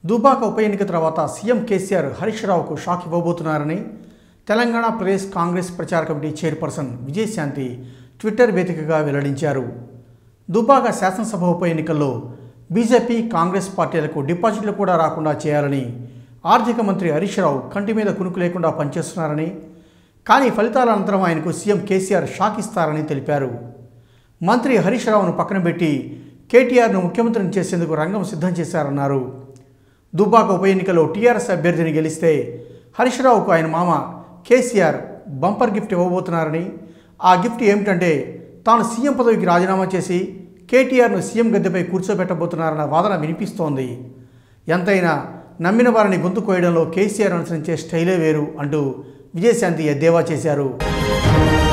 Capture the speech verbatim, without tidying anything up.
దుబ్బాక ఉప ఎన్నిక తర్వాత సీఎం కేసీఆర్ హరీష్ రావుకు షాక్ ఇవ్వబోతున్నారని తెలంగాణ ప్రదేశ్ కాంగ్రెస్ ప్రచార కమిటీ చైర్పర్సన్ విజయశాంతి ట్విట్టర్ వేదికగా వెల్లడించారు. దుబ్బాక శాసనసభ ఉప ఎన్నికల్లో బీజేపీ కాంగ్రెస్ పార్టీలకు డిపాజిట్లు కూడా రాకుండా చేయాలని ఆర్థిక మంత్రి హరీష్ రావు కంటి మీద కునుకు లేకుండా పనిచేస్తున్నారని, కానీ ఫలితాల అనంతరం ఆయనకు సీఎం కేసీఆర్ షాక్ ఇస్తారని తెలిపారు. మంత్రి హరీష్ రావును పక్కన పెట్టి కేటీఆర్ను ముఖ్యమంత్రిని చేసేందుకు రంగం సిద్ధం చేశారన్నారు. దుబ్బాక ఉప ఎన్నికలో టీఆర్ఎస్ అభ్యర్థిని గెలిస్తే హరీష్ రావుకు ఆయన మామ కేసీఆర్ బంపర్ గిఫ్ట్ ఇవ్వబోతున్నారని, ఆ గిఫ్ట్ ఏమిటంటే తాను సీఎం పదవికి రాజీనామా చేసి కేటీఆర్ను సీఎం గద్దెపై కూర్చోబెట్టబోతున్నారన్న వాదన వినిపిస్తోంది. ఎంతైనా నమ్మిన వారిని గొంతు కోయడంలో కేసీఆర్ అనుసరించే స్టైలే వేరు అంటూ విజయశాంతి ఎద్దేవా చేశారు.